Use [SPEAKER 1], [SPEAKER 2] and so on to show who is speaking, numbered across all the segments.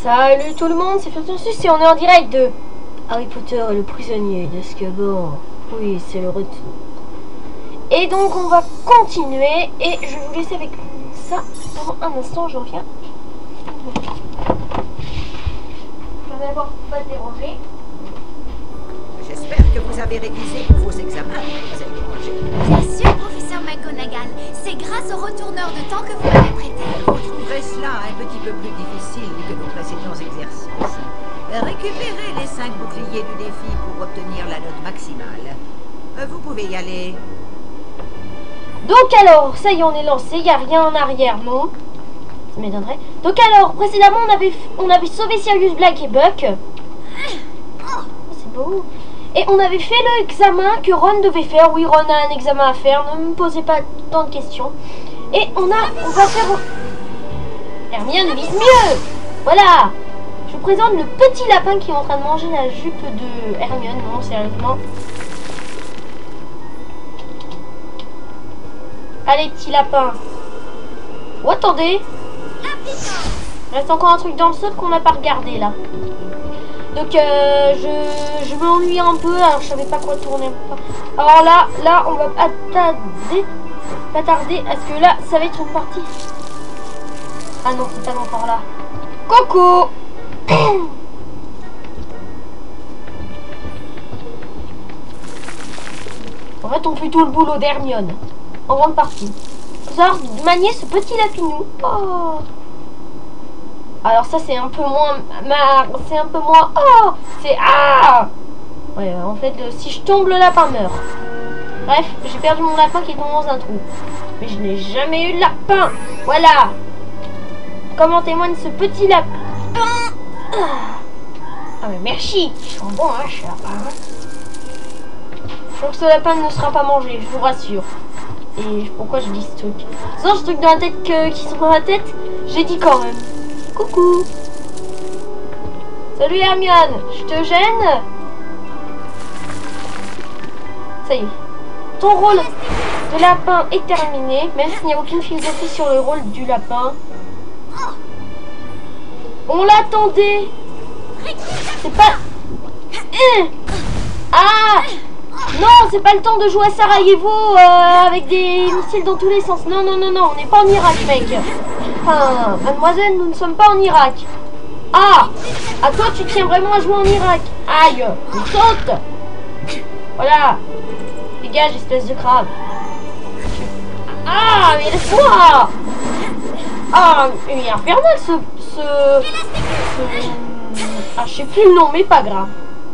[SPEAKER 1] Salut tout le monde, c'est Furtus et on est en direct de Harry Potter et le prisonnier d'Azkaban. Oui, c'est le retour. Et donc on va continuer et je vais vous laisser avec ça pendant un instant, je reviens. Je vais d'abord pas te déranger.
[SPEAKER 2] J'espère que vous avez révisé pour vos examens.
[SPEAKER 3] Bien sûr, professeur McGonagall. C'est grâce au retourneur de temps que vous m'avez prêté.
[SPEAKER 2] Vous trouverez cela un petit peu plus difficile que nos précédents exercices. Récupérez les 5 boucliers du défi pour obtenir la note maximale. Vous pouvez y aller.
[SPEAKER 1] Donc alors, ça y est, on est lancé, il n'y a rien en arrière, non? Ça m'étonnerait. Donc alors, précédemment, on avait sauvé Sirius Black et Buck. Oh, c'est beau. Et on avait fait l'examen que Ron devait faire. Oui, Ron a un examen à faire, ne me posez pas tant de questions. Et on va faire... Hermione vise mieux. Voilà. Je vous présente le petit lapin qui est en train de manger la jupe de Hermione. Non, sérieusement. Allez, petit lapin. Oh, attendez. Il reste encore un truc dans le sol qu'on n'a pas regardé, là. Donc, je m'ennuie un peu. Alors, je savais pas quoi tourner. Alors là, on va pas tarder à ce que là, ça va être une partie. Ah non, c'est pas encore là. Coco. En fait, on fait tout le boulot d'Hermione. En grande partie. Faut savoir manier ce petit lapinou. Oh. Alors ça, c'est un peu moins... C'est un peu moins... Oh. C'est... Ah. Ouais, en fait, si je tombe, le lapin meurt. Bref, j'ai perdu mon lapin qui est tombé dans un trou. Mais je n'ai jamais eu de lapin. Voilà. Comment témoigne ce petit lapin. Ah mais merci. Ils sont bons, hein, ce lapin. Donc ce lapin ne sera pas mangé, je vous rassure. Et pourquoi je dis ce truc? Sans ce truc dans la tête qui sont dans la tête, j'ai dit quand même. Coucou. Salut Hermione, je te gêne? Ça y est. Ton rôle de lapin est terminé, même s'il n'y a aucune philosophie sur le rôle du lapin. On l'attendait. C'est pas... Ah! Non, c'est pas le temps de jouer à Sarajevo avec des missiles dans tous les sens. Non, non, non, non, on n'est pas en Irak, mec. Enfin, mademoiselle, nous ne sommes pas en Irak. Ah! À toi, tu tiens vraiment à jouer en Irak. Aïe! Il saute! Voilà. Dégage, espèce de crabe. Ah, mais laisse-moi! Ah, mais il est infernal, Ah, je sais plus le nom, mais pas grave.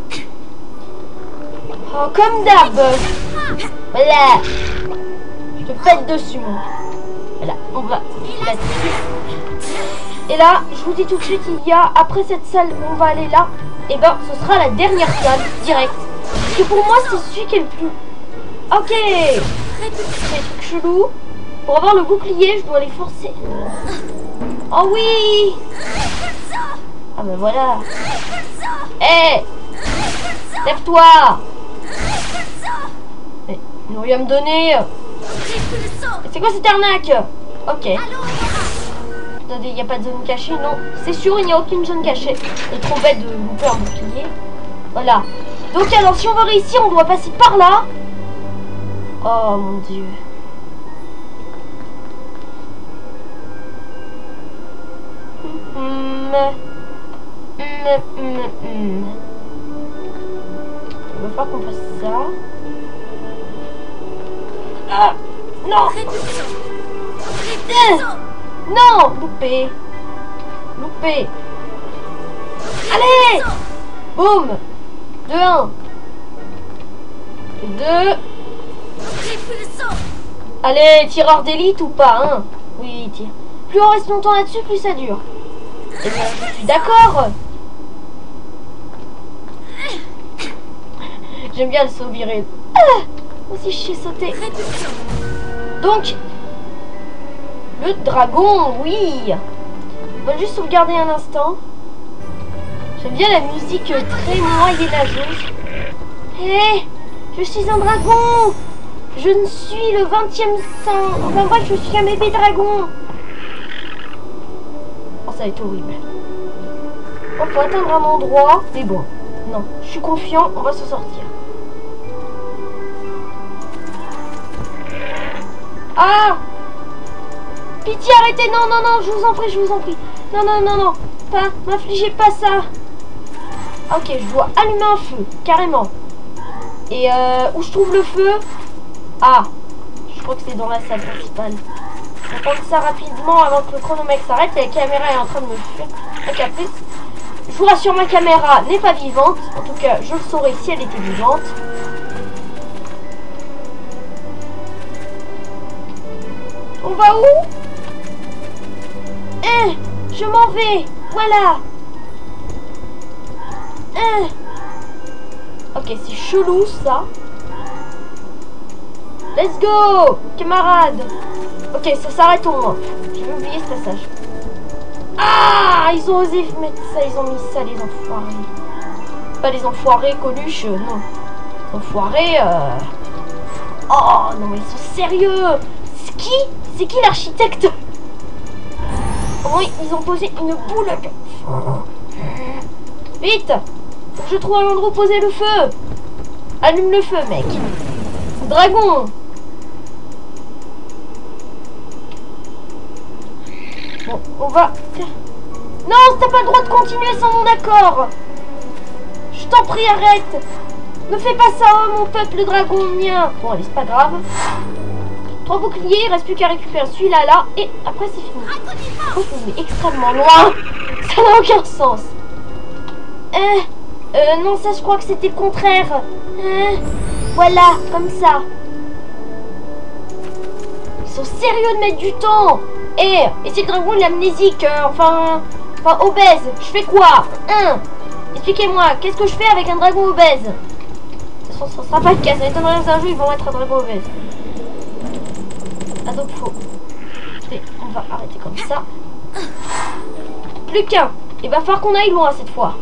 [SPEAKER 1] Oh, comme d'hab. Voilà. Je te pète dessus, moi. Voilà, on va là-dessus. Et là, je vous dis tout de suite, il y a, après cette salle où on va aller là, et ben, ce sera la dernière salle, direct. Parce que pour moi, c'est celui qui est le plus... Ok. Des trucs chelous. Pour avoir le bouclier, je dois les forcer. Oh oui. Ah ben voilà. Hé hey, lève-toi. Mais il aurait à me donner. C'est quoi cette arnaque? Ok. Attendez, il n'y a pas de zone cachée? Non, c'est sûr, il n'y a aucune zone cachée. C'est trop bête de louper un bouclier. Voilà. Donc alors, si on veut réussir, on doit passer par là. Oh mon dieu. Il va falloir qu'on fasse ça. Ah non. Non, loupé. Loupé. Allez. Boum. 2-1. 2. Allez, tireur d'élite ou pas, hein? Oui, tire. Plus on reste longtemps là-dessus, plus ça dure. Eh bien, je suis d'accord. J'aime bien le saut viré. Ah, aussi, je sais sauter. Donc, le dragon, oui. On va juste sauvegarder un instant. J'aime bien la musique très moyenâgeuse. Hé, je suis un dragon. Je ne suis le 20e sang. Enfin bref, je suis un bébé dragon. Oh, ça va être horrible. Bon, faut atteindre un endroit. Mais bon, non, je suis confiant, on va s'en sortir. Ah! Pitié, arrêtez! Non, non, non, je vous en prie, je vous en prie. Non, non, non, non. Pas, m'infligez pas ça. Ok, je dois allumer un feu, carrément. Et où je trouve le feu? Ah, je crois que c'est dans la salle principale. On va prendre ça rapidement avant que le chronomètre s'arrête. Et la caméra est en train de me fuir. Ok, plus. Je vous rassure, ma caméra n'est pas vivante. En tout cas, je le saurais si elle était vivante. On va où? Je m'en vais. Voilà. Ok, c'est chelou ça. Let's go, camarade. Ok, ça s'arrête au moins. J'ai oublié ce passage. Ah, ils ont osé mettre ça, ils ont mis ça, les enfoirés. Pas les enfoirés, Coluche, non. Les enfoirés, Oh, non, mais ils sont sérieux. C'est qui l'architecte? Comment ils ont posé une boule? Vite! Faut que je trouve un endroit où poser le feu. Allume le feu, mec. Dragon. Bon, on va... Non, t'as pas le droit de continuer sans mon accord. Je t'en prie, arrête. Ne fais pas ça, oh, mon peuple dragonien. Bon, allez, c'est pas grave. 3 boucliers, il reste plus qu'à récupérer celui-là, là, et après c'est fini. Oh, mais extrêmement loin. Ça n'a aucun sens. Non, ça, je crois que c'était le contraire. Voilà, comme ça. Ils sont sérieux de mettre du temps. Et si le dragon il est amnésique, enfin obèse, je fais quoi? Expliquez-moi, qu'est-ce que je fais avec un dragon obèse? De toute façon, ça sera pas le cas. Ça m'étonnerait que dans un jeu, ils vont mettre un dragon obèse. Ah, donc faut... Et on va arrêter comme ça. Plus qu'un. Il va falloir qu'on aille loin cette fois.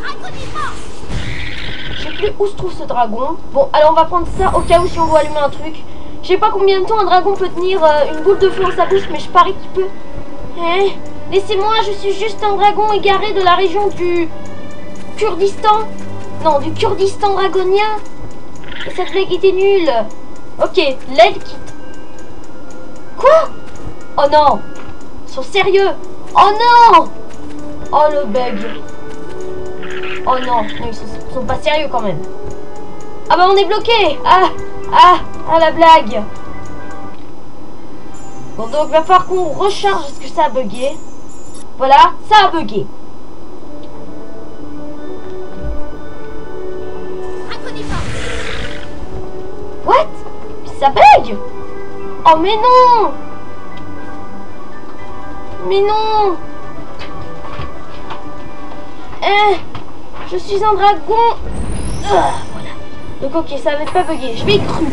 [SPEAKER 1] Je sais plus où se trouve ce dragon. Bon, alors on va prendre ça au cas où si on doit allumer un truc. Je sais pas combien de temps un dragon peut tenir une boule de feu dans sa bouche, mais je parie qu'il peut. Laissez-moi, je suis juste un dragon égaré de la région du Kurdistan. Non, du Kurdistan dragonien. Et cette blague était nulle. Ok, l'aide qui... Quoi? Oh non. Ils sont sérieux. Oh non. Oh le bug. Oh non, ils sont pas sérieux quand même. Ah bah on est bloqué. Ah la blague. Bon donc il va falloir qu'on recharge parce que ça a bugué. Voilà, ça a bugué. What? Ça bug? Oh mais non. Mais non. Je suis un dragon. Voilà. Donc ok, ça n'avait pas bugué. Je m'ai cru.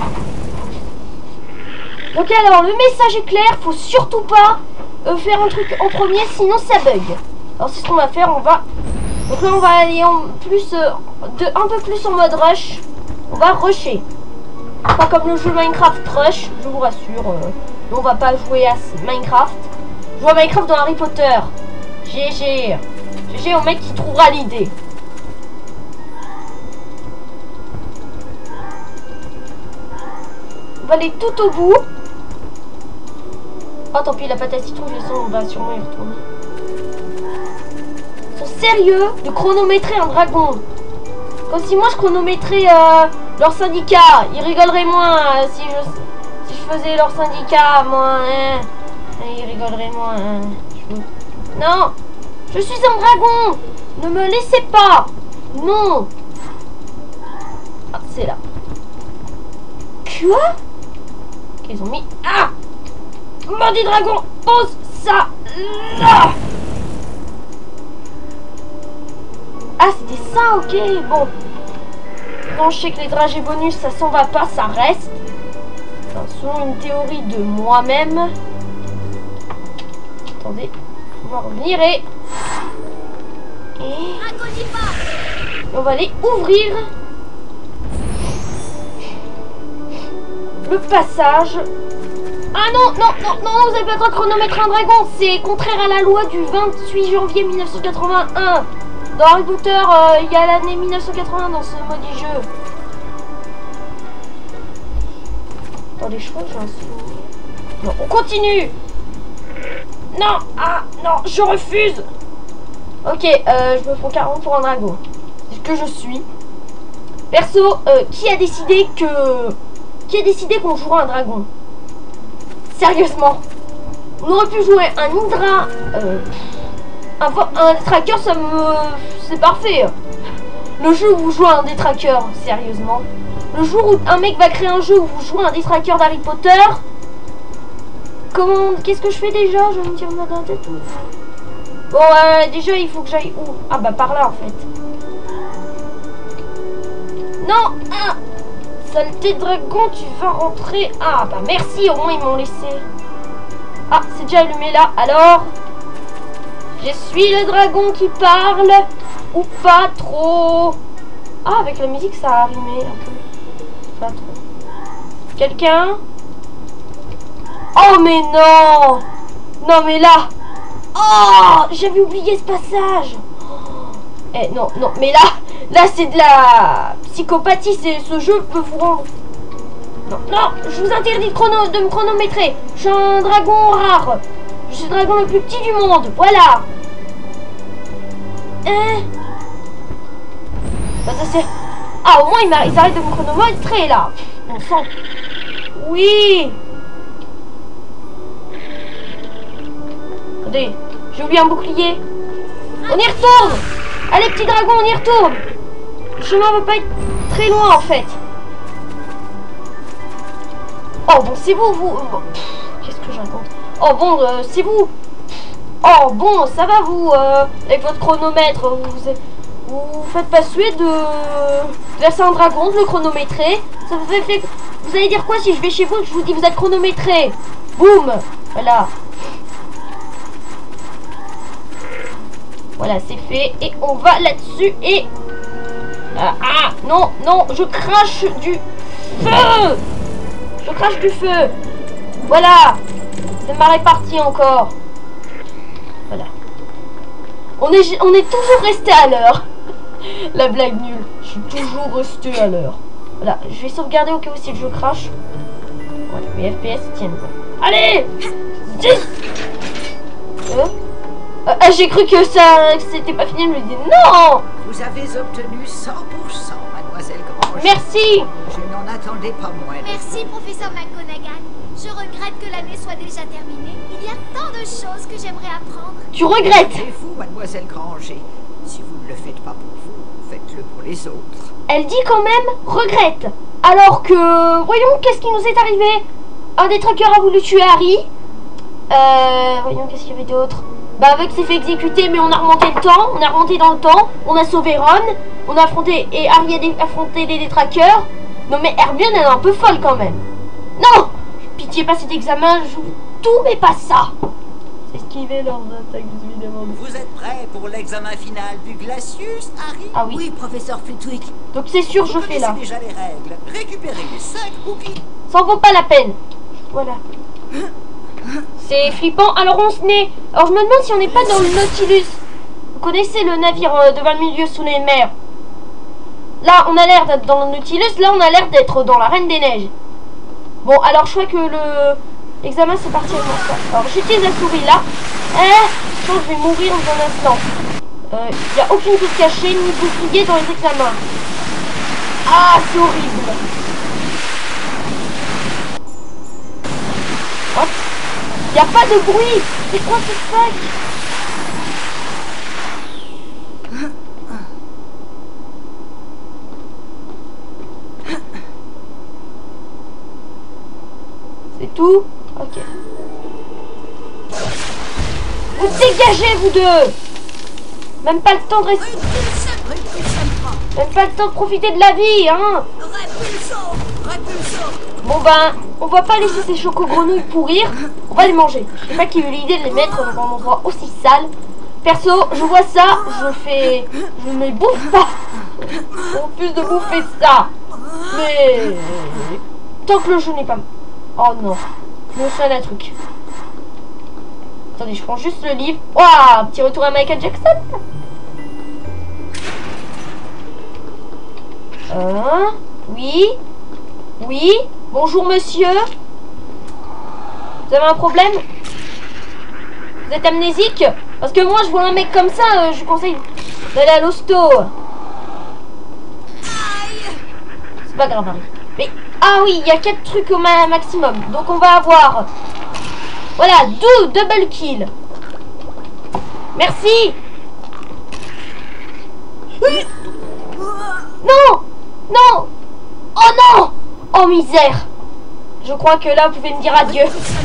[SPEAKER 1] Donc alors, le message est clair. Faut surtout pas faire un truc en premier, sinon ça bug. Alors c'est ce qu'on va faire. On va... Donc là, on va aller en plus un peu plus en mode rush. On va rusher. Pas comme le jeu Minecraft Rush, je vous rassure. On va pas jouer à Minecraft. Je joue à Minecraft dans Harry Potter. GG. GG au mec qui trouvera l'idée. On va aller tout au bout. Oh tant pis, la pâte à citron, on va sûrement y retourner. Ils sont sérieux de chronométrer un dragon. Comme si moi je chronométrais leur syndicat. Ils rigoleraient moins si je faisais leur syndicat, moi. Ils rigoleraient moins. Non. Je suis un dragon. Ne me laissez pas. Non. Ah, c'est là. Quoi? Qu'ils ont mis... Ah! Maudit dragon! Pose ça là! Ah, c'était ça, ok. Bon. Non, je sais que les dragées bonus, ça s'en va pas, ça reste. Enfin, selon une théorie de moi-même. Attendez. On va revenir et on va aller ouvrir le passage. Ah non, non, non, non, vous n'avez pas le droit de chronométrer un dragon. C'est contraire à la loi du 28 janvier 1981. Dans Harry Potter, il y a l'année 1980 dans ce maudit jeu. Attendez, je crois que j'ai un souvenir. Non, on continue. Non, ah, non, je refuse. Ok, je me prends 40 pour un dragon. C'est ce que je suis. Perso, qui a décidé qu'on jouera un dragon? Sérieusement. On aurait pu jouer un Hydra, un tracker, ça me... c'est parfait. Le jeu où vous jouez un détraqueur, sérieusement. Le jour où un mec va créer un jeu où vous jouez un détraqueur d'Harry Potter. Comment... Qu'est-ce que je fais déjà? Je vais me tirer dans la tête. Bon, déjà, il faut que j'aille où? Ah bah par là, en fait. Non, ah, saleté de dragon, tu vas rentrer. Ah bah merci, au moins ils m'ont laissé. Ah, c'est déjà allumé là. Alors, je suis le dragon qui parle. Ou pas trop. Ah, avec la musique ça a arrimé un peu. Pas trop. Quelqu'un? Oh mais non. Non mais là. Oh, j'avais oublié ce passage. Eh non, non, mais là c'est de la psychopathie, ce jeu peut vous rendre... Non, non, je vous interdis de me chronométrer. Je suis un dragon rare. Je suis le dragon le plus petit du monde, voilà. Bah, ça c'est... Ah, au moins ils arrêtent de me chronométrer là. On sent... Oui. Attendez, j'ai oublié un bouclier. On y retourne. Allez, petit dragon, on y retourne. Le chemin va pas être très loin, en fait. Oh, bon, c'est vous, vous... Bon, qu'est-ce que je raconte? Oh, bon, c'est vous. Oh, bon, ça va, vous, avec votre chronomètre. Vous faites pas suer de lasser un dragon, de le chronométrer. Ça vous fait... Vous allez dire quoi si je vais chez vous et que je vous dis vous êtes chronométré? Boum. Voilà. Voilà, c'est fait. Et on va là-dessus. Et... ah, non, non, je crache du feu. Je crache du feu. Voilà. C'est ma répartie encore. Voilà. On est toujours resté à l'heure. La blague nulle. Je suis toujours resté à l'heure. Voilà, je vais sauvegarder au cas où si le jeu crache. Voilà, mes FPS tiennent. Allez. 10. J'ai cru que c'était pas fini, je me dis non.
[SPEAKER 2] Vous avez obtenu 100%, mademoiselle Grange.
[SPEAKER 1] Merci.
[SPEAKER 2] Je n'en attendais pas moins.
[SPEAKER 3] Merci, professeur McGonagall. Je regrette que l'année soit déjà terminée. Il y a tant de choses que j'aimerais apprendre.
[SPEAKER 1] Tu regrettes?
[SPEAKER 2] C'est vous, mademoiselle Granger. Si vous ne le faites pas pour vous, faites-le pour les autres.
[SPEAKER 1] Elle dit quand même regrette. Alors que, voyons, qu'est-ce qui nous est arrivé? Un des traqueurs a voulu tuer Harry. Voyons, qu'est-ce qu'il y avait d'autre? Bah, Bugs s'est fait exécuter, mais on a remonté le temps. On a remonté dans le temps. On a sauvé Ron. On a affronté, et Harry a affronté les détraqueurs. Non, mais Hermione, elle est un peu folle quand même. Non! Pitié, pas cet examen, je joue tout, mais pas ça. C'est esquiver leurs attaques, évidemment.
[SPEAKER 4] Vous êtes prêts pour l'examen final du Glacius, Harry?
[SPEAKER 1] Ah oui.
[SPEAKER 2] Oui, professeur Flitwick.
[SPEAKER 1] Donc c'est sûr, je fais là.
[SPEAKER 4] Vous connaissez déjà les règles. Récupérez les 5 boucliers.
[SPEAKER 1] Ça en vaut pas la peine. Voilà. C'est flippant. Alors on se met... Alors je me demande si on n'est pas dans le Nautilus. Vous connaissez le navire de 20 000 lieues sous les mers? Là, on a l'air d'être dans le Nautilus. Là, on a l'air d'être dans la Reine des Neiges. Bon, alors je crois que l'examen c'est parti avec moi. Alors j'utilise la souris là. Je pense que je vais mourir dans un instant. Il n'y a aucune chose cachée ni bouclier dans les examens. Ah, c'est horrible. What? Il n'y a pas de bruit. C'est quoi ce fuck? C'est tout? Ok. Vous dégagez, vous deux! Même pas le temps de rester... Même pas le temps de profiter de la vie, hein! Bon ben, on va pas laisser ces chocos-grenouilles pourrir. On va les manger. Je sais pas qui a eu l'idée de les mettre dans un endroit aussi sale. Perso, je vois ça, je ne les bouffe pas. En plus de bouffer ça. Mais... tant que le jeu n'est pas... Oh non, je me souviens d'un truc. Attendez, je prends juste le livre. Waouh, petit retour à Michael Jackson. Oui. Oui. Bonjour monsieur. Vous avez un problème? Vous êtes amnésique? Parce que moi je vois un mec comme ça, je vous conseille d'aller à l'hosto. C'est pas grave. Mais ah oui, il y a 4 trucs au maximum. Donc on va avoir... Voilà, 2 double kill. Merci. Non. Non. Oh non. Oh misère. Je crois que là vous pouvez me dire adieu.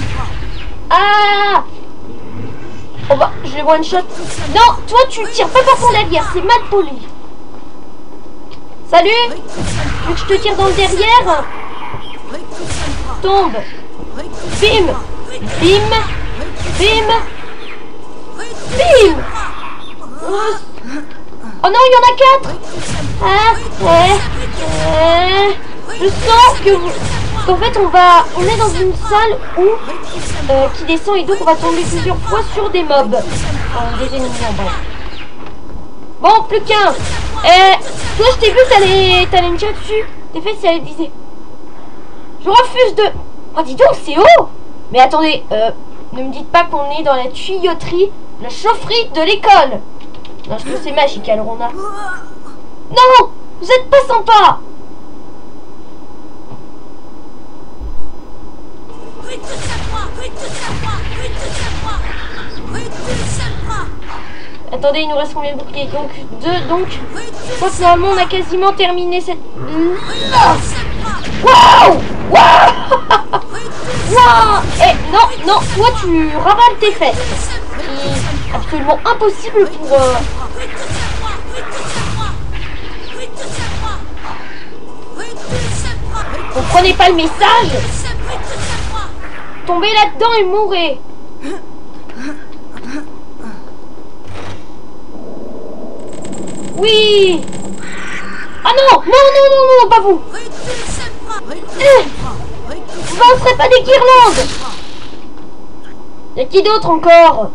[SPEAKER 1] Ah. Oh bah, je les one shot. Non, toi tu tires pas par ton derrière, c'est mal poli. Salut. Tu veux que je te tire dans le derrière? Tombe. Bim. Bim. Bim. Bim. Oh non, il y en a 4. Je sens que qu'en fait on est dans une salle où qui descend et donc on va tomber plusieurs fois sur des mobs. Des ennemis en bref. Bon, plus qu'un. Toi je t'ai vu, t'allais me tirer dessus. T'es fait, ça disait. Je refuse de... Oh dis donc, c'est haut. Mais attendez, ne me dites pas qu'on est dans la tuyauterie, la chaufferie de l'école. Non, je trouve c'est magique, alors on a... Non, vous êtes pas sympa. Attendez, il nous reste combien de boucliers? Donc 2, donc... Je crois que normalement on a quasiment terminé cette... Waouh. Waouh. Waouh. Eh, non, non, toi tu ravales tes fesses. C'est absolument impossible pour... Comprenez pas le message? Tombez là-dedans et mourrez. Oui. Ah non, non, non, non, non, pas vous. Vous lancerez pas des guirlandes. Y'a qui d'autre encore?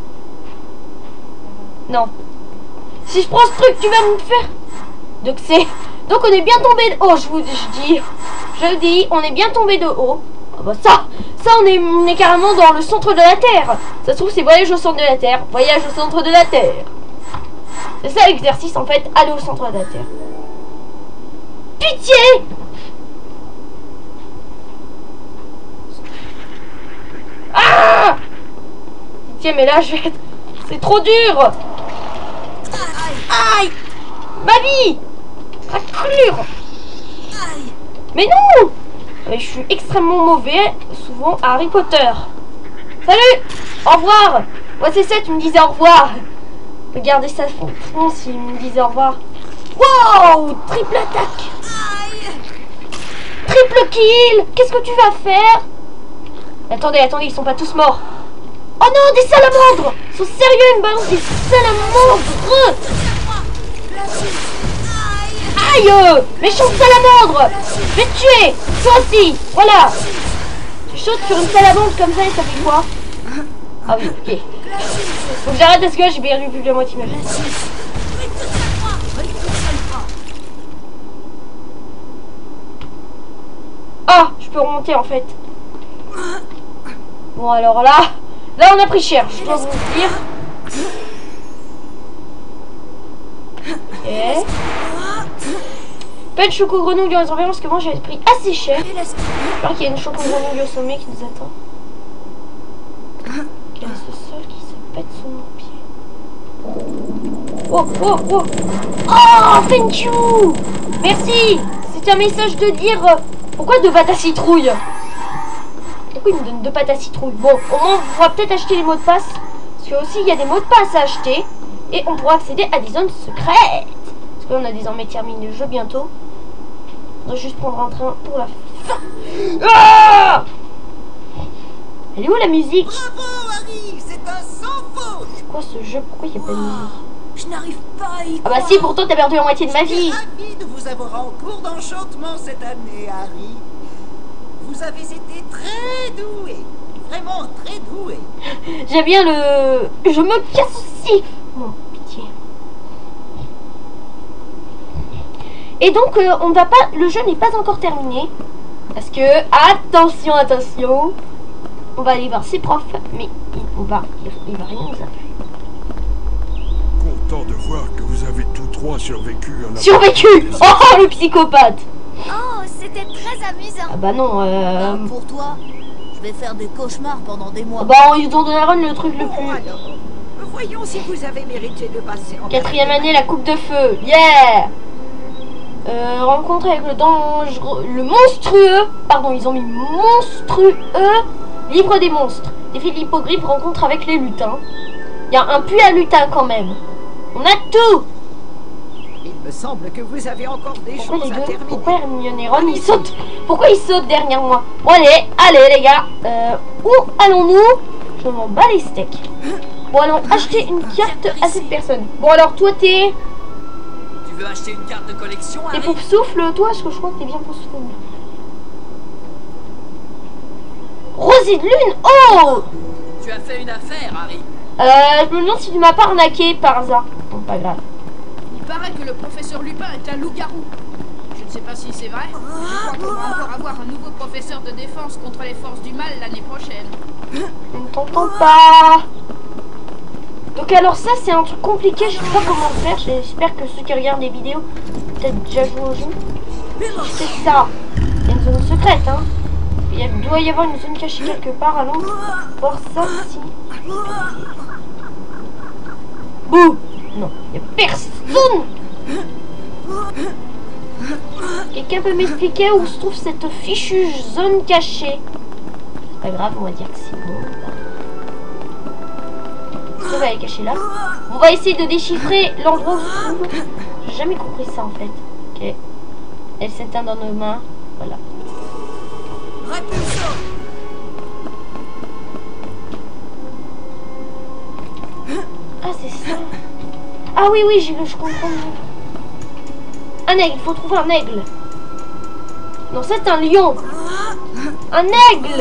[SPEAKER 1] Non. Si je prends ce truc, tu vas me faire... Donc c'est... Donc on est bien tombé de haut, je dis, on est bien tombé de haut. Ah bah ça on est carrément dans le centre de la Terre. Ça se trouve c'est voyage au centre de la Terre. Voyage au centre de la Terre. C'est ça l'exercice en fait, aller au centre de la Terre. Pitié. Ah. Pitié, mais là je vais être... C'est trop dur. Aïe. Ma vie. Raclure. Mais non. Je suis extrêmement mauvais, souvent, à Harry Potter. Salut. Au revoir. Ouais, c'est ça, tu me disais au revoir. Regardez ça, franchement, s'il me disait au revoir. Wow. Triple attaque. Triple kill. Qu'est-ce que tu vas faire? Attendez, attendez, ils sont pas tous morts. Oh non, des salamandres. Ils sont sérieux, ils me balancent des salamandres. Aïe. Méchante salamandre. Je vais te tuer. Toi aussi. Voilà. Tu sautes sur une salamandre comme ça et ça fait quoi? Ah oui, ok. Faut que j'arrête parce que j'ai perdu plus de la moitié de ma vie. Ah, je peux remonter en fait. Bon alors là on a pris cher, je dois vous dire. Ok. Pas de choco-grenouille dans les environs parce que moi j'avais pris assez cher. J'espère qu'il y a une choco-grenouille au sommet qui nous attend. Quel est ce sol qui se pète sous mon pied? Oh, oh, oh. Oh, thank you. Merci. C'était un message de dire... Pourquoi 2 pâtes à citrouille? Pourquoi il me donne 2 pâtes à citrouille? Bon, au moins on pourra peut-être acheter les mots de passe. Parce que aussi il y a des mots de passe à acheter. Et on pourra accéder à des zones secrètes. Parce qu'on a désormais terminé le jeu bientôt. On doit juste prendre un train pour la fin. Ah! Elle est où la musique?
[SPEAKER 4] Bravo Harry, c'est un sans faute.
[SPEAKER 1] C'est quoi ce jeu? Pourquoi il n'y a pas de musique?
[SPEAKER 2] Je n'arrive pas à y
[SPEAKER 1] Ah bah si, pourtant t'as perdu la moitié de ma vie.
[SPEAKER 4] Je suis ravi de vous avoir en cours d'enchantement cette année, Harry. Vous avez été très doué. Vraiment très doué.
[SPEAKER 1] J'aime bien le... Je me casse aussi. Bon, pitié. Et donc, on va pas, le jeu n'est pas encore terminé. Parce que, attention, attention, on va aller voir ses profs, mais il va rien nous appeler.
[SPEAKER 5] Content de voir que vous avez tous trois survécu à la...
[SPEAKER 1] Survécu! Oh, le psychopathe!
[SPEAKER 3] Oh, c'était très amusant.
[SPEAKER 1] Ah bah non,
[SPEAKER 6] Pour toi, je vais faire des cauchemars pendant des mois.
[SPEAKER 1] bah ils ont donné le truc le
[SPEAKER 2] Bon,
[SPEAKER 1] plus...
[SPEAKER 2] alors, voyons si vous avez mérité de passer en...
[SPEAKER 1] 4e année, la coupe de feu, yeah! Rencontre avec le monstrueux, pardon, ils ont mis monstrueux, livre des monstres. Défi de l'hippogriffe, rencontre avec les lutins. Il y a un puits à lutins quand même. On a tout!
[SPEAKER 2] Il me semble que vous avez encore des
[SPEAKER 1] Pourquoi
[SPEAKER 2] choses
[SPEAKER 1] les
[SPEAKER 2] à
[SPEAKER 1] deux?
[SPEAKER 2] terminer.
[SPEAKER 1] Pourquoi Hermione et Ron ils sautent? Pourquoi ils sautent derrière moi? Bon allez les gars, où allons-nous? Je m'en bats les steaks. Bon allons acheter une carte à cette personne. Bon alors toi t'es...
[SPEAKER 7] Tu veux acheter une carte de collection,
[SPEAKER 1] T'es
[SPEAKER 7] Harry?
[SPEAKER 1] pouf souffle toi? Parce que je crois que t'es bien pouf souffle. Rosée de lune. Oh.
[SPEAKER 7] Tu as fait une affaire, Harry.
[SPEAKER 1] Je me demande si tu m'as pas arnaqué par hasard. Bon pas grave.
[SPEAKER 8] Il paraît que le professeur Lupin est un loup-garou. Je ne sais pas si c'est vrai. Je crois qu'on va encore avoir un nouveau professeur de défense contre les forces du mal l'année prochaine.
[SPEAKER 1] Je ne t'entends pas. Donc alors ça c'est un truc compliqué, je sais pas comment le faire. J'espère que ceux qui regardent les vidéos peut-être déjà joué au jeu. C'est ça. Il y a une zone secrète hein. Il doit y avoir une zone cachée quelque part. Allons voir ça ici. Bouh. Non, il n'y a personne. Quelqu'un peut m'expliquer où se trouve cette fichue zone cachée? C'est pas grave, on va dire que c'est bon. On va aller cacher là. On va essayer de déchiffrer l'endroit où se trouve. J'ai jamais compris ça en fait. Ok. Elle s'éteint dans nos mains. Voilà. Ah c'est ça. Ah oui oui je comprends. Un aigle, il faut trouver un aigle. Non c'est un lion. Un aigle.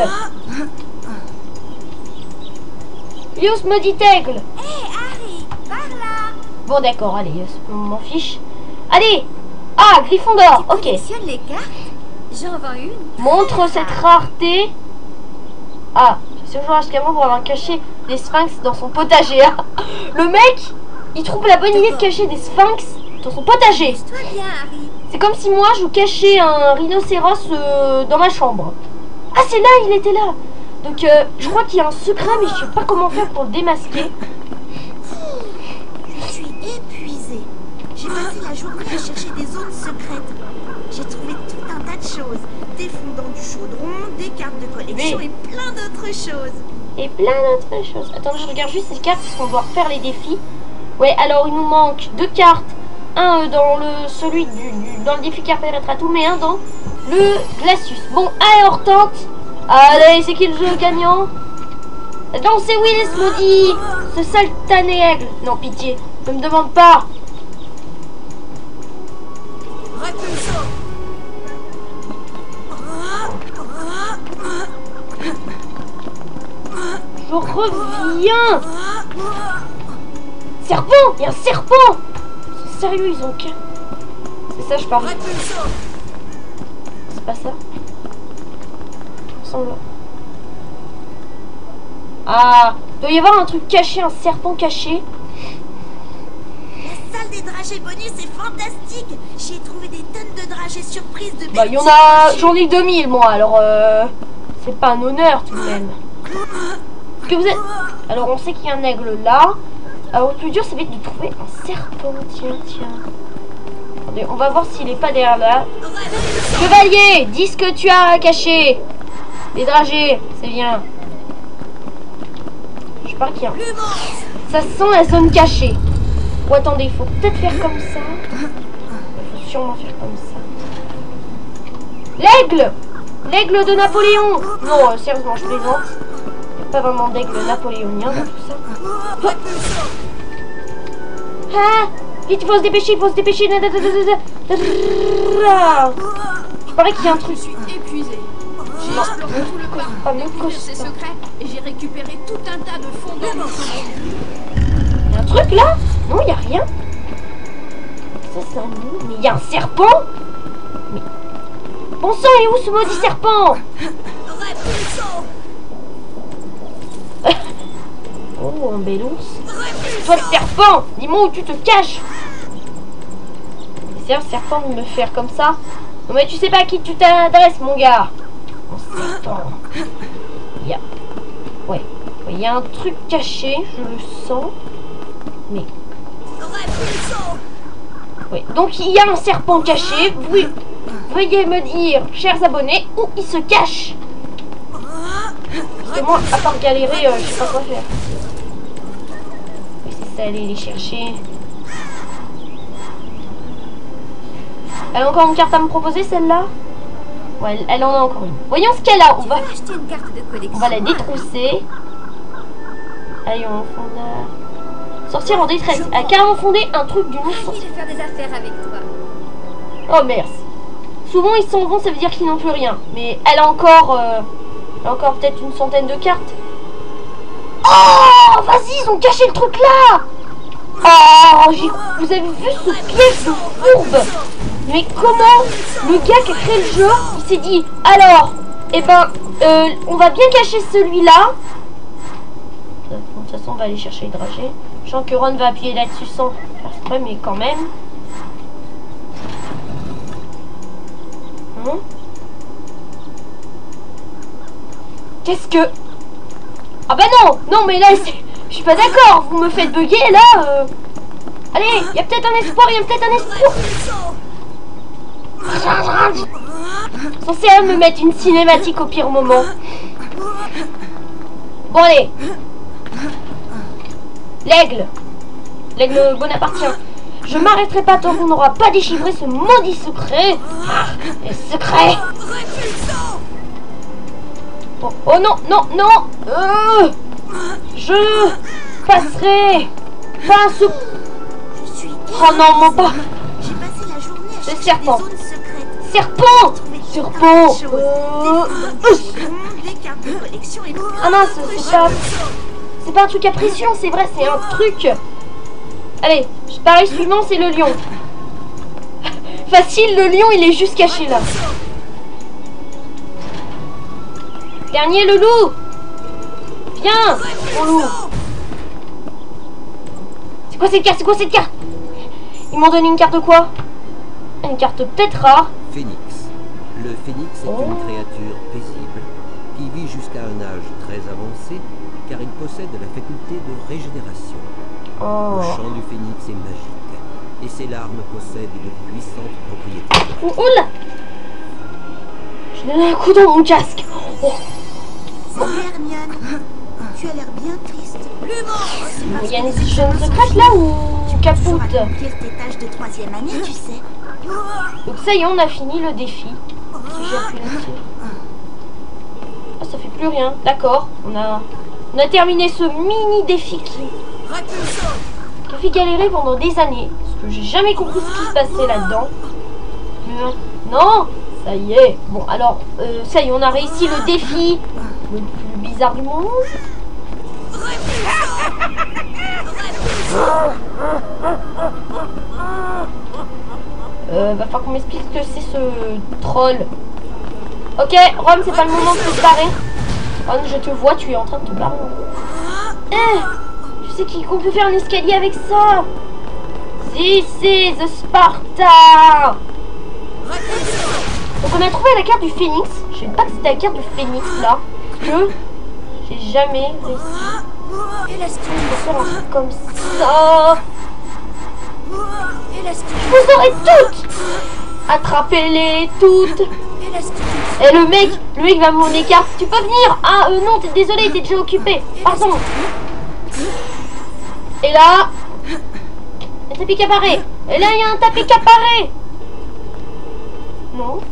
[SPEAKER 1] Lios maudit aigle.
[SPEAKER 3] Hé, Harry, par là.
[SPEAKER 1] Bon d'accord, allez, on m'en fiche. Allez. Ah, Gryffondor, ok.
[SPEAKER 3] Collectionne les cartes. J'en vends une.
[SPEAKER 1] Montre cette rareté. Ah, j'ai toujours jusqu'à pour avoir caché des sphinx dans son potager. Le mec, il trouve la bonne idée de cacher des sphinx dans son potager.
[SPEAKER 3] Toi bien, Harry.
[SPEAKER 1] C'est comme si moi, je cachais un rhinocéros dans ma chambre. Ah, c'est là, il était là. Donc, je crois qu'il y a un secret, mais je sais pas comment faire pour le démasquer.
[SPEAKER 6] Je suis épuisée. J'ai passé la journée à chercher des zones secrètes. J'ai trouvé tout un tas de choses. Des fondants du chaudron, des cartes de collection et plein d'autres choses.
[SPEAKER 1] Et plein d'autres choses. Attends, je regarde juste ces cartes parce qu'on doit refaire les défis. Ouais, alors il nous manque 2 cartes. Un dans dans le défi Carpénetre à tout, mais un dans le Glacius. Bon, allez, on retente. Allez, c'est qui le jeu gagnant? Non, c'est Willis, maudit. Ce satané aigle. Non, pitié, ne me demande pas. Je reviens. Serpent. Il y a un serpent. C'est sérieux, ils ont qu'un. C'est ça, je parle. C'est pas ça. Semble. Ah, il doit y avoir un truc caché, un serpent caché.
[SPEAKER 6] La salle des dragées bonus est fantastique. J'y ai trouvé des tonnes de dragées surprises de
[SPEAKER 1] Bah, il y en a. J'en ai 2000, moi, alors c'est pas un honneur tout de même. Que vous êtes. Alors, on sait qu'il y a un aigle là. Alors, le plus dur, ça va être de trouver un serpent. Tiens. Attendez, on va voir s'il est pas derrière là. Chevalier, dis ce que tu as caché. Les dragées, c'est bien. Je parle qu'il y a. Ça sent la zone cachée. Ou attendez, il faut peut-être faire comme ça. Il faut sûrement faire comme ça. L'aigle! L'aigle de Napoléon! Non, sérieusement, je plaisante. Il n'y a pas vraiment d'aigle napoléonien dans tout ça. Oh. Ah! Vite, il faut se dépêcher, Il paraît qu'il y a un truc.
[SPEAKER 8] Je suis épuisée. J'ai exploré tout le parc pour découvrir ses secrets et j'ai récupéré tout un tas de fondants.
[SPEAKER 1] Il y a un truc là? Non, il n'y a rien. Ça c'est un loup. Mais il y a un serpent. Mais... Bon sang, il est où ce maudit serpent? Oh, un bel ours. Toi le serpent, dis-moi où tu te caches. C'est un serpent de me faire comme ça. Non mais tu sais pas à qui tu t'adresses, mon gars. Oh, serpent. Il y a... Ouais, il y a un truc caché, je le sens. Mais... Ouais, donc il y a un serpent caché. Oui. Veuillez me dire, chers abonnés, où il se cache. Parce que moi, à part galérer, je sais pas quoi faire. C'est ça, aller les chercher. Elle a encore une carte à me proposer, celle-là? Ouais, elle en a encore une. Voyons ce qu'elle a. On va la détrousser. Allez, on fonde. Sorcière en détresse. Elle a carrément fondé un truc du nom.
[SPEAKER 3] Je vais faire des affaires avec toi.
[SPEAKER 1] Oh, merci. Souvent, ils s'en vont, ça veut dire qu'ils n'ont plus rien. Mais elle a encore peut-être une centaine de cartes. Oh, vas-y, ils ont caché le truc là. Oh, vous avez vu ce piège de fourbe? Mais comment le gars qui a créé le jeu, il s'est dit, alors, eh ben, on va bien cacher celui-là. De toute façon, on va aller chercher le dragé. Je sens que Ron va appuyer là-dessus sans faire exprès, mais quand même. Qu'est-ce que... Ah bah non, non mais là, je suis pas d'accord. Vous me faites bugger là. Allez, il y a peut-être un espoir, il y a peut-être un espoir. Censé me mettre une cinématique au pire moment. Bon allez. L'aigle. L'aigle bonapartien. Je m'arrêterai pas tant qu'on n'aura pas déchiffré ce maudit secret. Ah, les secrets. Oh, oh non, non, non. Je passerai pas ce... Oh non, mon pas.
[SPEAKER 6] J'ai passé la journée à chercher
[SPEAKER 1] serpent.
[SPEAKER 6] des zones secrètes.
[SPEAKER 1] Serpent. Serpent.
[SPEAKER 6] Des cartes de collection et
[SPEAKER 1] Ah mince, c'est pas un truc à pression, c'est vrai, c'est un truc. Allez, pareil, suivant, c'est le lion. Facile, le lion, il est juste caché là. Dernier, le loup. Viens, mon loup. C'est quoi cette carte? C'est quoi cette carte? Ils m'ont donné une carte de quoi? Une carte peut-être rare.
[SPEAKER 9] Phénix. Le phénix est une créature paisible qui vit jusqu'à un âge très avancé car il possède la faculté de régénération. Le chant du phénix est magique et ses larmes possèdent de puissantes propriétés.
[SPEAKER 1] Oh là! Je donne un coup dans mon casque. Oh.
[SPEAKER 6] Salut Hermione. Tu as l'air bien triste.
[SPEAKER 1] Il y a une zone secrète là ou capote?
[SPEAKER 6] Accomplir tes tâches de 3e année, tu sais.
[SPEAKER 1] Donc ça y est, on a fini le défi. Si j'appuie là-dessus. Ah, ça fait plus rien. D'accord. On a terminé ce mini défi qui fait galérer pendant des années. Parce que j'ai jamais compris ce qui se passait là-dedans. Non, ça y est. Bon, alors, ça y est, on a réussi le défi le plus bizarre du monde. Va falloir qu'on m'explique ce que c'est ce troll. Ok, Ron, c'est pas le moment de te barrer. Ron, je te vois, tu es en train de te barrer. Tu sais qu'on peut faire un escalier avec ça. This is Sparta. Donc on a trouvé la carte du phénix. Je sais pas que c'était la carte du phénix là. Que j'ai jamais réussi. Et laisse faire un truc comme ça. Vous aurez toutes. Attrapez-les toutes. Et le mec va me donner carte. Tu peux venir? Ah non, t'es désolé, t'es déjà occupé. Pardon. Et là, un tapis caparé. Et là, il y a un tapis caparé. Non.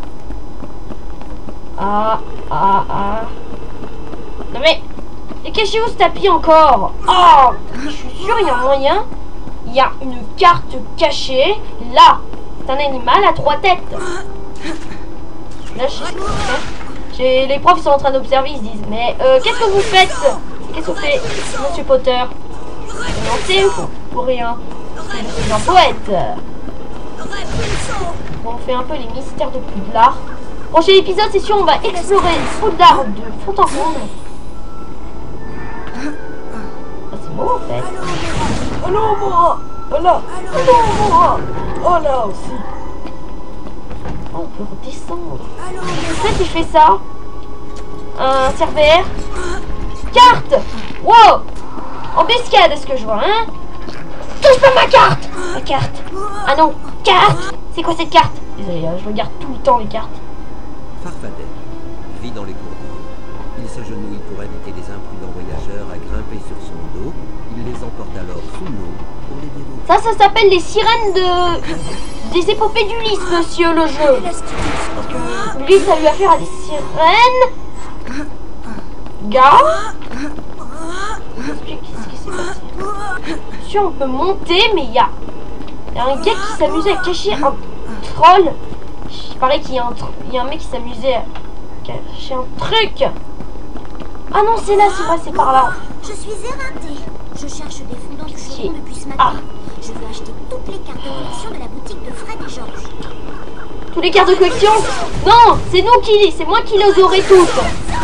[SPEAKER 1] Non mais, et caché où ce tapis encore? Oh, je suis sûr, il y a moyen. Il y a une carte cachée. Là, c'est un animal à 3 têtes. Là, les profs ils sont en train d'observer, ils se disent, mais qu'est-ce que vous faites? Qu'est-ce que vous faites, Monsieur Potter? Non, c'est pour rien. Je suis un poète. Bon, on fait un peu les mystères de Poudlard. Prochain épisode, c'est sûr, on va explorer Poudlard de fond en comble. Ah, c'est beau en fait. Allô, moi. Voilà. Allô, moi. Oh là aussi. Oh, on peut redescendre. Qu'est-ce qui fait ça? Un Cerbère. Carte. Wow. Embuscade, est-ce que je vois, hein? Touche pas ma carte. Ma carte. Ah non, carte. C'est quoi cette carte? Désolé, je regarde tout le temps les cartes.
[SPEAKER 9] Farfadet vit dans les cours d'eau. Il s'agenouille pour inviter les imprudents voyageurs à grimper sur son dos. Il les emporte alors sous l'eau pour les dévorer.
[SPEAKER 1] Ça s'appelle les sirènes des épopées d'Ulysse, monsieur, le jeu. Parce que Ulysse a eu affaire à des sirènes. Gars. Qu'est-ce qui s'est passé? Sûr, on peut monter, mais il y a un gars qui s'amusait à cacher un troll. Il paraît qu'il y a un mec qui s'amusait à cacher un truc. Ah non, c'est là, c'est passé par là.
[SPEAKER 3] Je suis éreintée. Je cherche des fonds dans du chaudron depuis ce matin. Je veux acheter toutes les cartes de collection de la boutique de Fred et Georges.
[SPEAKER 1] Toutes les cartes de collection? Non, c'est moi qui les aurai toutes.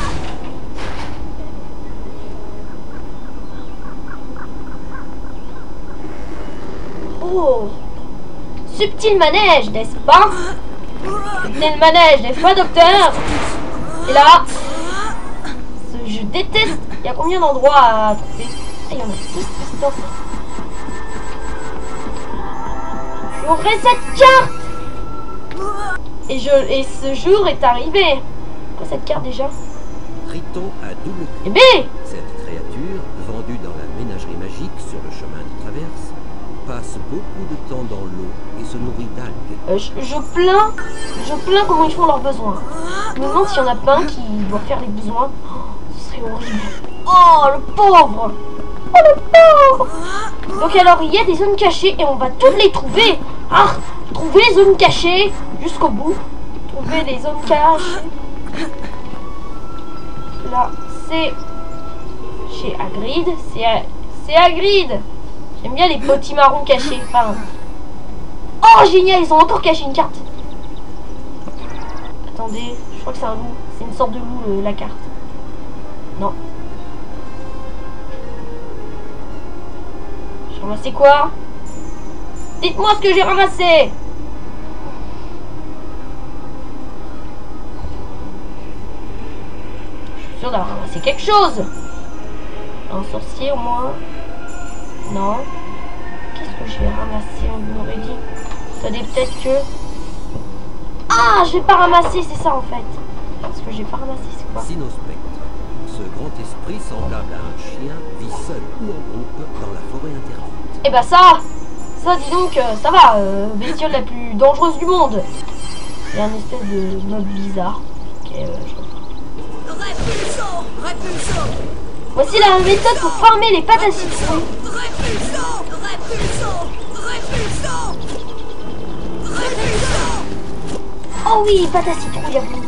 [SPEAKER 1] Oh, subtil manège, n'est-ce pas? Subtil manège, n'est-ce pas, docteur? Et là, je déteste. Il y a combien d'endroits à trouver? Il y en a 6 pistons. J'aurai cette carte. Et ce jour est arrivé. Quoi cette carte déjà?
[SPEAKER 9] Triton à double queue.
[SPEAKER 1] Eh B.
[SPEAKER 9] Cette créature, vendue dans la ménagerie magique sur le chemin de traverse, passe beaucoup de temps dans l'eau et se nourrit d'algues.
[SPEAKER 1] Je plains comment ils font leurs besoins. Je me demande s'il y en a pas un qui doit faire les besoins. Oh, ce serait horrible. Oh, le pauvre. Oh, le pauvre. Donc alors, il y a des zones cachées et on va toutes les trouver. Ah, trouver les zones cachées jusqu'au bout. Trouver les zones cachées. Là, c'est chez Hagrid. C'est Hagrid. J'aime bien les petits marrons cachés. Enfin... Oh, génial, ils ont encore caché une carte. Attendez, je crois que c'est un loup. C'est une sorte de loup, la carte. Non. J'ai ramassé quoi? Dites-moi ce que j'ai ramassé. Je suis sûre d'avoir ramassé quelque chose. Un sorcier au moins. Non. Qu'est-ce que j'ai ramassé? On m'aurait dit. Attendez, peut-être que... Ah, je vais pas ramasser, c'est ça en fait. Parce que j'ai pas ramassé, c'est quoi?
[SPEAKER 9] Cynospectre. Ce grand esprit semblable à un chien vit seul ou en groupe dans la forêt interdite.
[SPEAKER 1] Eh bah ça dis donc, ça va, bestiole la plus dangereuse du monde. Il y a un espèce de mob bizarre. Ok, je reprends. Voici la méthode pour farmer les pâtes à citron. Oh oui, pâte à citron, il y a beaucoup.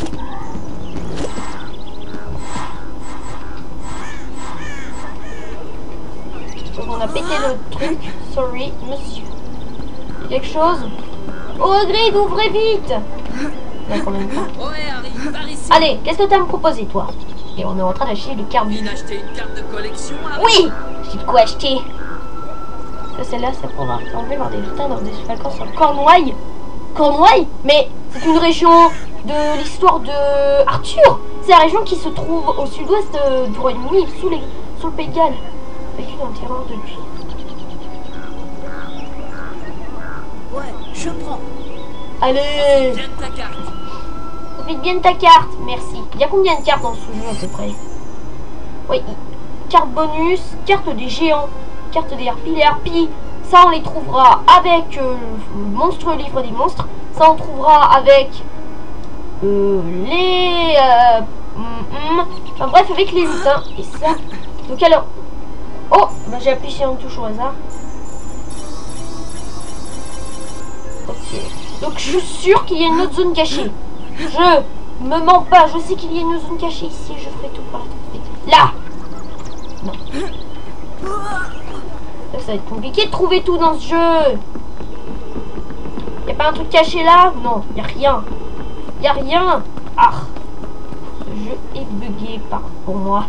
[SPEAKER 1] Donc on a pété le truc. Sorry, monsieur. Quelque chose? Oh, Hagrid, ouvrez vite! Il y a quand même pas.
[SPEAKER 7] Ouais, Harry, par ici.
[SPEAKER 1] Allez, qu'est-ce que t'as à me proposer, toi? Et on est en train d'acheter les cartes.
[SPEAKER 7] Tu viens d'acheter une carte de collection, Harry?
[SPEAKER 1] Oui! J'ai de quoi acheter. Celle-là, c'est pour enlever voir des lutins dans des vacances en Cornouailles. Cornouailles? Mais c'est une région de l'histoire de Arthur. C'est la région qui se trouve au sud-ouest du Royaume-Uni, sous le Pays de Galles. Vécu dans le terreur depuis.
[SPEAKER 2] Ouais, je prends.
[SPEAKER 1] Allez!
[SPEAKER 7] Viens de ta carte.
[SPEAKER 1] Profite bien de ta carte, merci. Il y a combien de cartes dans ce jeu à peu près? Oui, carte bonus, carte des géants, carte des harpies. Les harpies, ça on les trouvera avec le monstre livre des monstres. Ça on trouvera avec les... enfin bref, avec les lutins. Et ça... Donc alors... Oh, bah j'ai appuyé sur une touche au hasard. Ok. Donc je suis sûre qu'il y a une autre zone cachée. Je me mens pas, je sais qu'il y a une zone cachée ici, je ferai tout pour la trouver. Là! Non. Là, ça va être compliqué de trouver tout dans ce jeu. pas un truc caché là? Non, y a rien. Y a rien. Ah, ce jeu est bugué pour moi.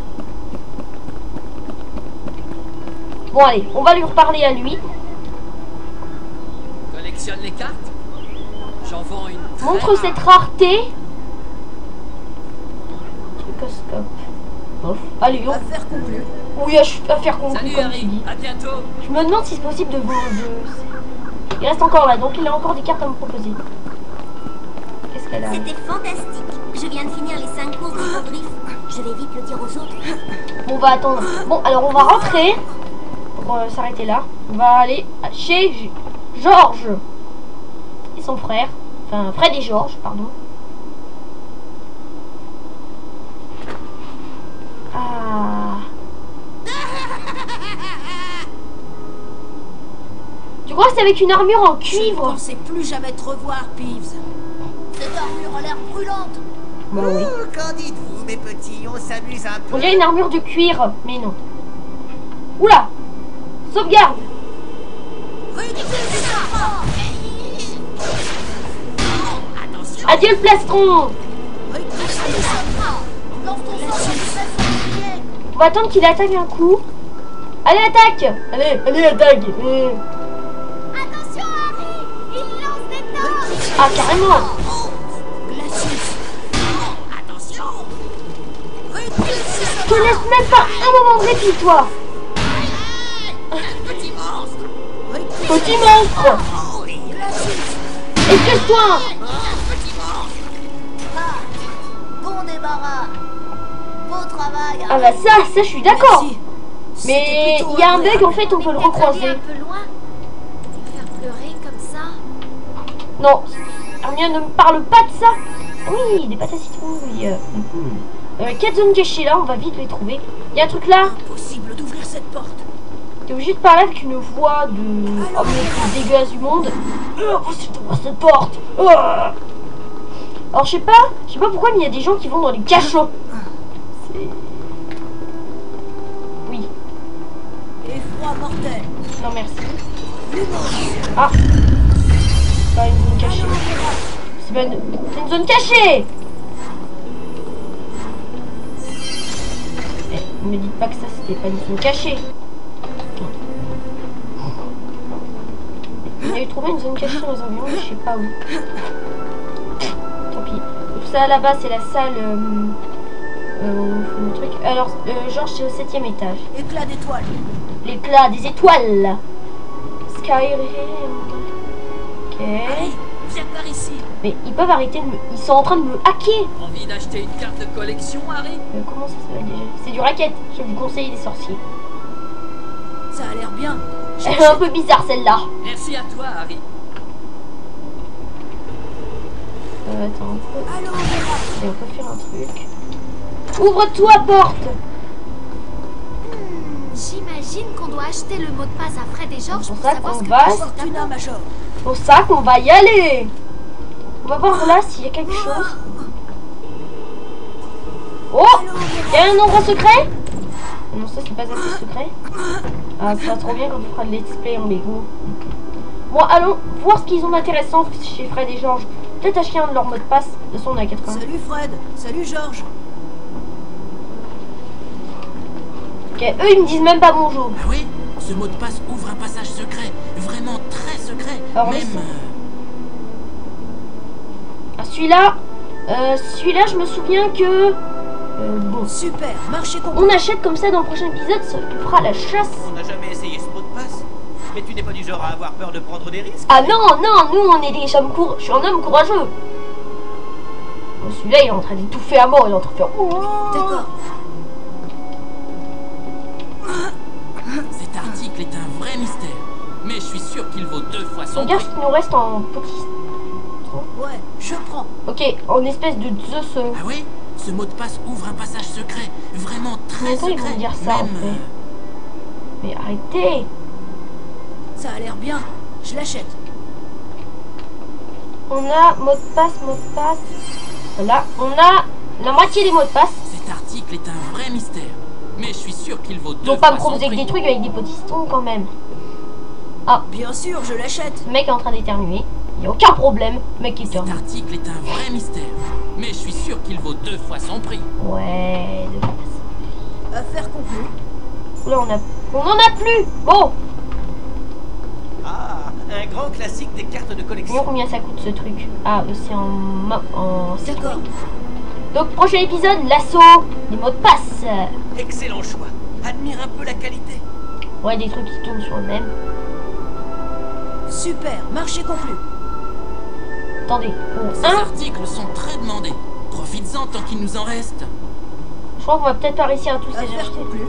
[SPEAKER 1] Bon allez, on va lui reparler à lui.
[SPEAKER 7] Collectionne les cartes. J'en vends une.
[SPEAKER 1] Montre cette rareté. Trucoscope. Bof. Allez, on...
[SPEAKER 2] Affaire conclue.
[SPEAKER 1] Oui, affaire conclue,
[SPEAKER 7] Salut
[SPEAKER 1] comme
[SPEAKER 7] Harry,
[SPEAKER 1] tu dis.
[SPEAKER 7] à bientôt.
[SPEAKER 1] Je me demande si c'est possible de vendre. Il reste encore là, donc il a encore des cartes à me proposer. Qu'est-ce qu'elle a?
[SPEAKER 3] C'était fantastique. Je viens de finir les 5 courses de Griff. Je vais vite le dire aux autres.
[SPEAKER 1] On va attendre. Bon, alors on va rentrer pour s'arrêter là. On va aller chez Georges et son frère. Enfin, Fred et Georges, pardon. Ah. Tu crois que c'est avec une armure en
[SPEAKER 2] Je ne
[SPEAKER 1] cuivre?
[SPEAKER 2] pensais plus jamais te revoir, Peeves. Cette armure a l'air brûlante.
[SPEAKER 1] Bah oui.
[SPEAKER 4] Qu'en dites-vous, mes petits? On s'amuse un peu.
[SPEAKER 1] On dirait une armure de cuir, mais non. Oula! Sauvegarde! Adieu le plastron! On va attendre qu'il attaque un coup. Allez, attaque! Allez, attaque!
[SPEAKER 3] Attention, Harry! Il lance des torches!
[SPEAKER 1] Ah, carrément! Je te laisse même pas un moment de répit, toi! Petit monstre! Excuse-toi!
[SPEAKER 2] Bon débarras. Beau travail.
[SPEAKER 1] Ah bah ça je suis d'accord! Mais il y a un bug, en fait, on peut le recroiser.
[SPEAKER 3] Un peu loin. Faire pleurer comme ça.
[SPEAKER 1] Non, Hermione ne me parle pas de ça. Oui, des pâtes à citrouille. 4 zones cachées là, on va vite les trouver. Il y a un truc là.
[SPEAKER 2] Impossible d'ouvrir cette porte.
[SPEAKER 1] T'es obligé de parler avec une voix de... Oh, mais le plus dégueulasse du monde. Pousse-toi cette porte. Alors je sais pas pourquoi, mais il y a des gens qui vont dans les cachots. C'est... Oui.
[SPEAKER 2] Effroi mortel.
[SPEAKER 1] Non merci. Ah. C'est pas une zone cachée. C'est pas une... C'est une zone cachée. Ne me dites pas que ça c'était pas une zone cachée. Il a eu trouvé une zone cachée dans les environs, mais je sais pas où. Tant pis. Donc ça là-bas c'est la salle. Le truc. Alors Georges c'est au 7e étage.
[SPEAKER 2] Éclat d'étoiles.
[SPEAKER 1] L'éclat des étoiles. Skyrim. Ok.
[SPEAKER 7] Harry, viens par ici.
[SPEAKER 1] Mais ils peuvent arrêter de me... Ils sont en train de me hacker.
[SPEAKER 7] Envie d'acheter une carte de collection, Harry?
[SPEAKER 1] Comment ça s'appelle déjà? C'est du racket. Je vous conseille des sorciers.
[SPEAKER 2] Ça a l'air bien.
[SPEAKER 1] Elle est un peu bizarre celle-là.
[SPEAKER 7] Merci à toi, Harry.
[SPEAKER 1] Attends.
[SPEAKER 2] Allô,
[SPEAKER 1] On peut faire un truc. Ouvre-toi, porte.
[SPEAKER 3] J'imagine qu'on doit acheter le mot de passe à Fred et Georges
[SPEAKER 1] C'est
[SPEAKER 3] pour
[SPEAKER 1] pour ça
[SPEAKER 3] savoir
[SPEAKER 1] qu'on
[SPEAKER 3] ce que
[SPEAKER 1] va...
[SPEAKER 2] Fortuna Major.
[SPEAKER 1] Pour ça qu'on va y aller. On va voir là s'il y a quelque chose. Oh, il y a un endroit secret? Non, ça c'est pas assez secret. Ah, ça sera trop bien quand on fera le let's play en Lego. Bon, allons voir ce qu'ils ont d'intéressant chez Fred et Georges. Peut-être acheter un de leurs mots de passe. De toute façon, on a 80.
[SPEAKER 2] Salut Fred. Salut Georges.
[SPEAKER 1] Ok, eux ils me disent même pas bonjour.
[SPEAKER 10] Ah oui, ce mot de passe ouvre un passage secret. Vraiment très secret.
[SPEAKER 1] Alors,
[SPEAKER 10] même...
[SPEAKER 1] Ah, celui-là, je me souviens que... bon.
[SPEAKER 2] Super, marché complet.
[SPEAKER 1] On achète comme ça dans le prochain épisode, ça fera la chasse.
[SPEAKER 11] On n'a jamais essayé ce mot de passe. Mais tu n'es pas du genre à avoir peur de prendre des risques?
[SPEAKER 1] Ah non, nous on est des hommes courageux. Je suis un homme courageux. Bon, celui-là il est en train d'étouffer à mort, il est en train de faire...
[SPEAKER 2] D'accord.
[SPEAKER 10] Cet article est un vrai mystère. Mais je suis sûr qu'il vaut 2 fois son
[SPEAKER 1] Regarde
[SPEAKER 10] prix.
[SPEAKER 1] ce qu'il nous reste en petit...
[SPEAKER 2] Ouais, je prends.
[SPEAKER 1] Ok, en espèce de Zeus...
[SPEAKER 10] Ah oui, ce mot de passe ouvre un passage secret. Vraiment très
[SPEAKER 1] Attends, ils
[SPEAKER 10] secret.
[SPEAKER 1] vont dire ça, en
[SPEAKER 10] même...
[SPEAKER 1] fait. Mais arrêtez.
[SPEAKER 2] Ça a l'air bien. Je l'achète.
[SPEAKER 1] On a mot de passe. Voilà, on a la moitié des mots de passe.
[SPEAKER 10] Cet article est un vrai mystère. Mais je suis sûr qu'il vaut 2
[SPEAKER 1] Ils vont
[SPEAKER 10] fois
[SPEAKER 1] pas me
[SPEAKER 10] son
[SPEAKER 1] proposer que
[SPEAKER 10] prix.
[SPEAKER 1] des trucs avec des potistons quand même. Ah,
[SPEAKER 6] bien sûr, je l'achète.
[SPEAKER 1] le mec est en train d'éternuer. Il n'y a aucun problème. Le mec
[SPEAKER 10] Cet
[SPEAKER 1] éternue.
[SPEAKER 10] article est un vrai mystère. Mais je suis sûr qu'il vaut 2 fois son prix.
[SPEAKER 1] Ouais, de toute façon.
[SPEAKER 6] Affaire conclue.
[SPEAKER 1] Là, on en a plus. Bon.
[SPEAKER 11] Ah, un grand classique des cartes de
[SPEAKER 1] Voyons
[SPEAKER 11] collection.
[SPEAKER 1] combien ça coûte ce truc. Ah, c'est en
[SPEAKER 6] D'accord.
[SPEAKER 1] Donc, prochain épisode, l'assaut, les mots de passe.
[SPEAKER 11] Excellent choix. Admire un peu la qualité.
[SPEAKER 1] Ouais, des trucs qui tournent sur eux-mêmes.
[SPEAKER 6] Super, marché conclu.
[SPEAKER 1] Attendez, pour
[SPEAKER 10] Ces
[SPEAKER 1] un,
[SPEAKER 10] articles sont très demandés. Profites-en tant qu'il nous en reste.
[SPEAKER 1] je crois qu'on va peut-être pas réussir à tous les
[SPEAKER 6] Affaire
[SPEAKER 1] acheter.
[SPEAKER 6] conclue.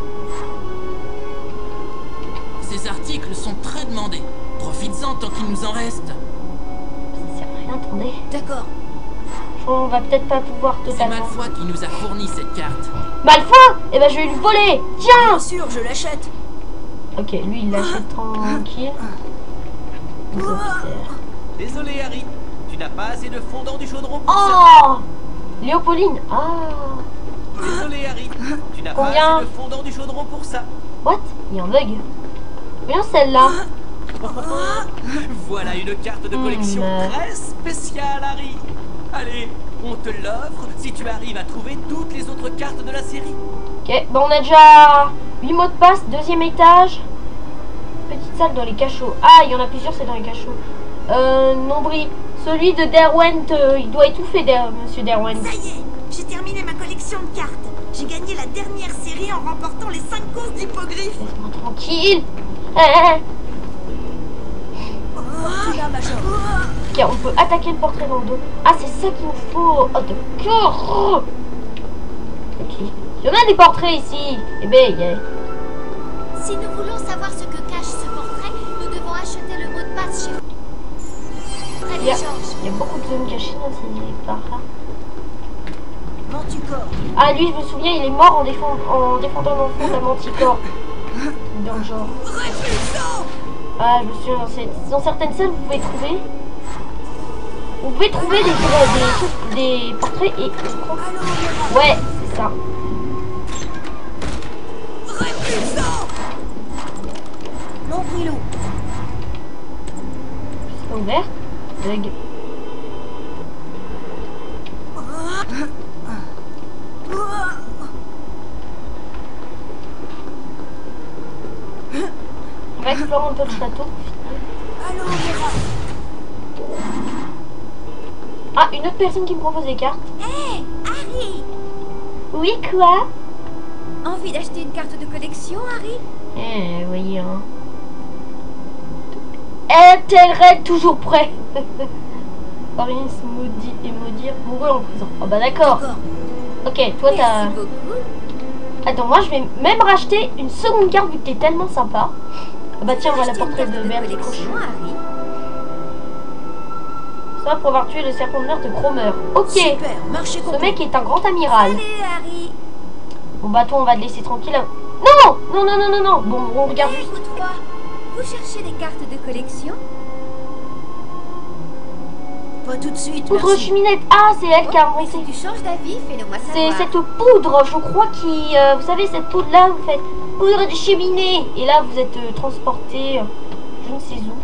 [SPEAKER 10] Ces articles sont très demandés. Profites-en tant qu'il nous en reste.
[SPEAKER 1] Ça sert à rien, attendez.
[SPEAKER 6] D'accord.
[SPEAKER 1] Je crois qu'on va peut-être pas pouvoir
[SPEAKER 10] C'est
[SPEAKER 1] totalement.
[SPEAKER 10] Malfoy qui nous a fourni cette carte.
[SPEAKER 1] Malfoy. Eh ben, je vais lui voler. Tiens.
[SPEAKER 6] Bien sûr, je l'achète.
[SPEAKER 1] Ok, lui, il l'achète tranquille. Les officiers.
[SPEAKER 11] Désolé, Harry. Tu n'as pas assez de fondant du chaudron pour ça.
[SPEAKER 1] Oh, Léopoline. Ah.
[SPEAKER 11] Désolé, Harry. Tu n'as
[SPEAKER 1] Combien?
[SPEAKER 11] pas assez de fondant du chaudron pour ça.
[SPEAKER 1] What? Il y a un bug. Combien celle-là?
[SPEAKER 11] Voilà une carte de collection très spéciale, Harry. Allez, on te l'offre si tu arrives à trouver toutes les autres cartes de la série.
[SPEAKER 1] Ok, bon, on a déjà 8 mots de passe, deuxième étage. Petite salle dans les cachots. Ah, il y en a plusieurs, c'est dans les cachots. Nombril. Celui de Derwent, il doit étouffer, monsieur Derwent.
[SPEAKER 6] Ça y est, j'ai terminé ma collection de cartes. J'ai gagné la dernière série en remportant les 5 courses d'hippogriffe.
[SPEAKER 1] Laisse-moi tranquille.
[SPEAKER 6] Tu l'as, Major.
[SPEAKER 1] Ok, on peut attaquer le portrait dans le dos. Ah, c'est ça qu'il nous faut. Oh, d'accord. Ok. Il y en a des portraits ici. Eh ben, il y a...
[SPEAKER 3] Si nous voulons savoir ce que cache ce portrait, nous devons acheter le mot de passe chez Fred
[SPEAKER 1] Il y
[SPEAKER 3] et
[SPEAKER 1] a
[SPEAKER 3] George.
[SPEAKER 1] beaucoup de zones cachées dans ces barres.
[SPEAKER 6] Manticore.
[SPEAKER 1] Ah, lui, je me souviens, il est mort en défendant l'enfant d'un manticore. Dans le genre. Ah, je me souviens, dans certaines salles, vous pouvez trouver des portraits et je crois... Ouais, c'est ça.
[SPEAKER 6] Nombrilou.
[SPEAKER 1] C'est pas ouvert. Bug. On va explorer un peu le château.
[SPEAKER 6] Allô, Vera.
[SPEAKER 1] Ah, une autre personne qui me propose des cartes.
[SPEAKER 3] Hé, Harry!
[SPEAKER 1] Oui, quoi?
[SPEAKER 3] Envie d'acheter une carte de collection, Harry?
[SPEAKER 1] Eh, voyons. Est-elle toujours prêt? Paris maudit et maudire mourut en prison. Oh bah d'accord. Ok, toi t'as...
[SPEAKER 3] Merci beaucoup.
[SPEAKER 1] Attends, moi je vais même racheter une seconde carte vu que t'es tellement sympa. Ah bah tiens, voilà le portrait de Bertie Crochon.
[SPEAKER 3] Harry.
[SPEAKER 1] Ça pour avoir tué le serpent de mer de Cromer. Ok.
[SPEAKER 6] Super, marché
[SPEAKER 1] Ce
[SPEAKER 6] conclu.
[SPEAKER 1] mec est un grand amiral.
[SPEAKER 3] Salut, Harry.
[SPEAKER 1] Bon bah toi on va te laisser tranquille. Non, non, non, non, non, non. Bon, on regarde
[SPEAKER 3] Hey,
[SPEAKER 1] juste.
[SPEAKER 3] vous trois, vous cherchez des cartes de collection?
[SPEAKER 6] Pas tout de suite,
[SPEAKER 1] Poudre
[SPEAKER 6] merci.
[SPEAKER 1] cheminette. Ah, c'est elle qui a
[SPEAKER 3] Mais
[SPEAKER 1] inventé.
[SPEAKER 3] si tu changes d'avis, fais-le-moi
[SPEAKER 1] C'est
[SPEAKER 3] savoir.
[SPEAKER 1] cette poudre, je crois, qui... vous savez, cette poudre-là, vous faites poudre de cheminée. Et là, vous êtes transporté, je ne sais où.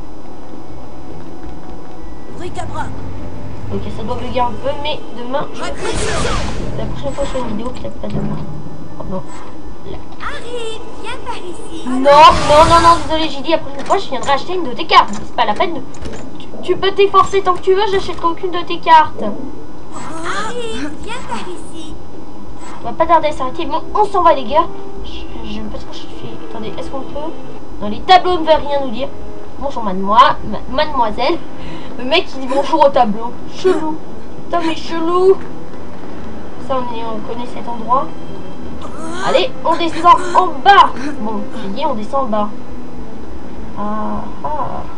[SPEAKER 6] Bricabra.
[SPEAKER 1] Ok, ça doit bugger un peu, mais demain, la prochaine fois, je fais une vidéo, peut-être pas demain. Oh non. Là.
[SPEAKER 3] Harry, viens par ici.
[SPEAKER 1] Non, non, non, non, désolé, j'ai dit, la prochaine fois, je viendrai acheter une de tes cartes. C'est pas la peine de... Tu peux t'efforcer tant que tu veux, j'achèterai aucune de tes cartes.
[SPEAKER 3] Harry, viens par ici.
[SPEAKER 1] On va pas tarder à s'arrêter. Bon, on s'en va, les gars. Je ne sais pas ce que je fais. Attendez, est-ce qu'on peut... Dans les tableaux, on ne veut rien nous dire. Bonjour, mademoiselle. Le mec, il dit bonjour au tableau. Chelou. Putain, mais chelou. Ça, on connaît cet endroit. Allez, on descend en bas. Bon, j'ai dit, on descend en bas. Ah, ah.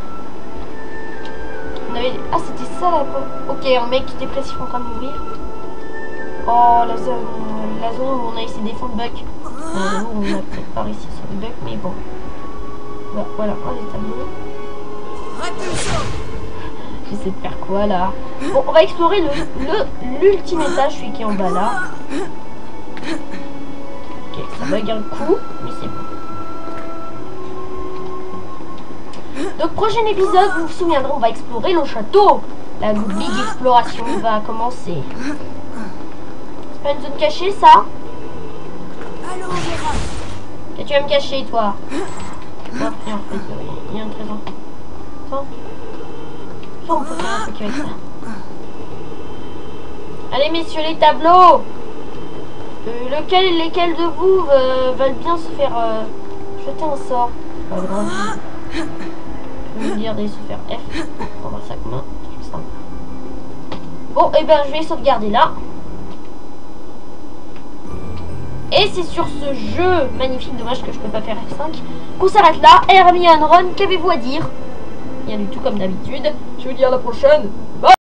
[SPEAKER 1] Ah, c'était ça là. Ok, un mec dépressif en train de mourir. Oh, la zone où on a essayé de défendre Buck. On a peut-être pas réussi sur le Buck, mais bon. Bah, voilà, un des tableaux. J'essaie de faire quoi là? Bon, on va explorer l'ultime étage, celui qui est en bas là. Ok, ça bug un coup, mais c'est bon. Donc prochain épisode, vous vous souviendrez, on va explorer le château. La big exploration va commencer. C'est pas une zone cachée ça?
[SPEAKER 6] Allons, on verra.
[SPEAKER 1] Et tu vas me cacher toi? Non, et en fait, il y a un trésor. Attends. Ça, on peut faire un truc avec ça. Allez messieurs les tableaux. Lesquels de vous veulent bien se faire jeter un sort? Je vais dire d'aller se faire F. On va voir ça commun. Bon, et ben je vais sauvegarder là. Et c'est sur ce jeu magnifique, dommage que je peux pas faire F5, qu'on s'arrête là. Hermione, Ron, qu'avez-vous à dire? Rien du tout comme d'habitude. Je vous dis à la prochaine.